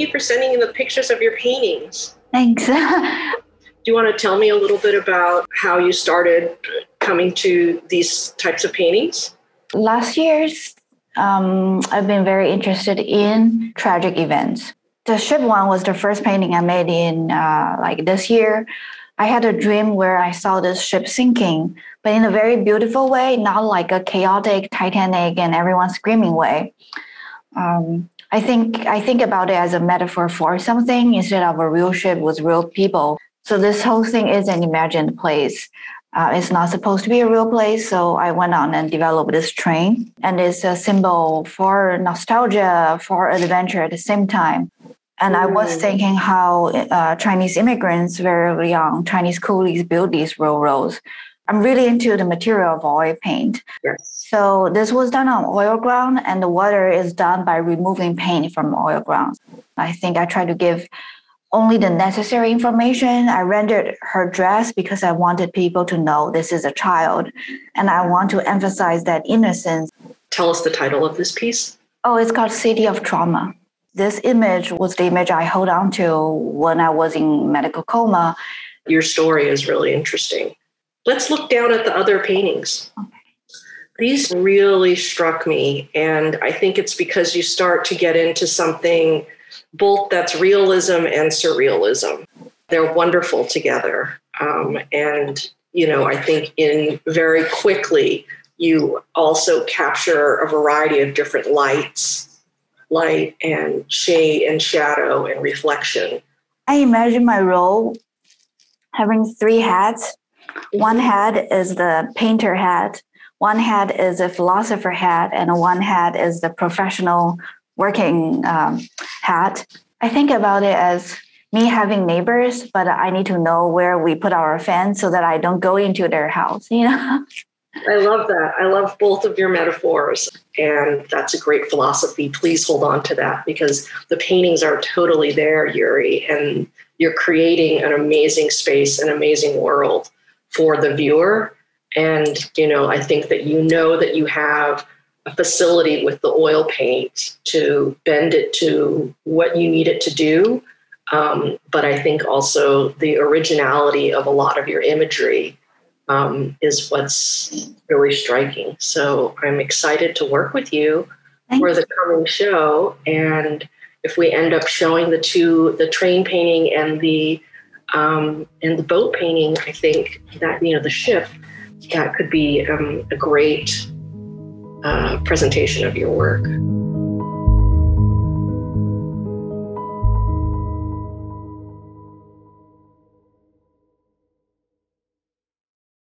you for sending in the pictures of your paintings. Thanks. Do you want to tell me a little bit about how you started coming to these types of paintings? Last year's, I've been very interested in tragic events. The ship one was the first painting I made in this year. I had a dream where I saw this ship sinking, but in a very beautiful way, not like a chaotic Titanic and everyone screaming way. I think about it as a metaphor for something instead of a real ship with real people. So this whole thing is an imagined place. It's not supposed to be a real place, so I went on and developed this train, and it's a symbol for nostalgia, for adventure at the same time. And I was thinking how Chinese immigrants, very young Chinese coolies, built these railroads. I'm really into the material of oil paint. Yes. So this was done on oil ground, and the water is done by removing paint from oil ground. I think I try to give only the necessary information. I rendered her dress because I wanted people to know this is a child, and I want to emphasize that innocence. Tell us the title of this piece. Oh, it's called City of Trauma. This image was the image I hold on to when I was in medical coma. Your story is really interesting. Let's look down at the other paintings. Okay. These really struck me, and I think it's because you start to get into something both that's realism and surrealism. They're wonderful together. And, I think in very quickly, you also capture a variety of different light and shade and shadow and reflection. I imagine my role having 3 hats. One hat is the painter hat, one hat is a philosopher hat, and one hat is the professional working hat. I think about it as me having neighbors, but I need to know where we put our fence so that I don't go into their house, I love that. I love both of your metaphors, and that's a great philosophy. Please hold on to that because the paintings are totally there, Yuri, and you're creating an amazing space, an amazing world for the viewer. And, I think that that you have a facility with the oil paint to bend it to what you need it to do. But I think also the originality of a lot of your imagery is what's really striking. So I'm excited to work with you for the coming show. And if we end up showing the train painting and the boat painting, I think that, the ship, that could be a great presentation of your work.